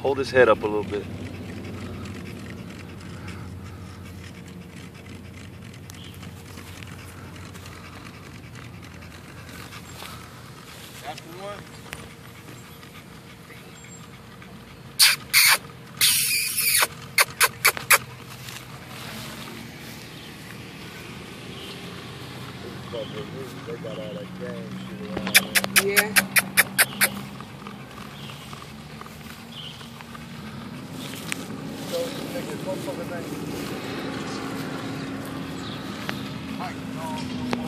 hold his head up a little bit. After one. They got all that gang shit around there. Yeah. So, niggas, motherfucker name. Mike, no.